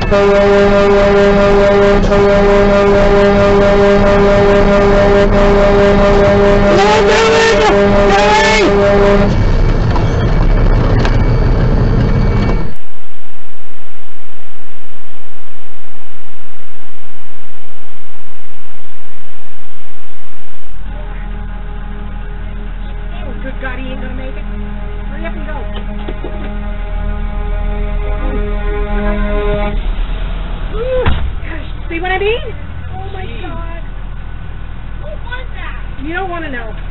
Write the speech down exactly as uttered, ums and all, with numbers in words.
Good God, he ain't gonna make it. Hurry up and go. Ooh, gosh, see what I mean? Oh my God. Who was that? You don't want to know.